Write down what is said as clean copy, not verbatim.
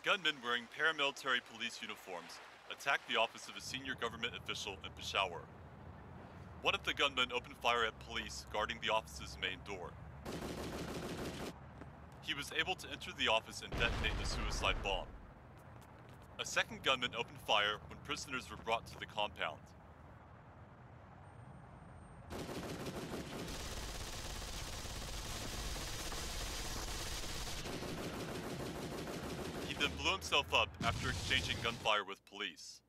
gunmen wearing paramilitary police uniforms attacked the office of a senior government official in Peshawar. One of the gunmen opened fire at police guarding the office's main door. He was able to enter the office and detonate the suicide bomb. A second gunman opened fire when prisoners were brought to the compound. He then blew himself up after exchanging gunfire with police.